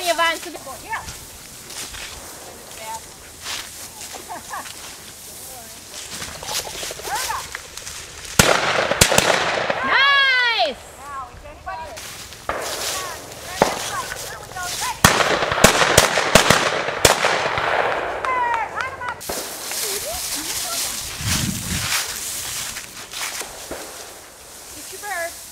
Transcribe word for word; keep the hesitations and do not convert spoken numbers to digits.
je waren ze... Ja. Nice! Now, is anybody... Get your bird.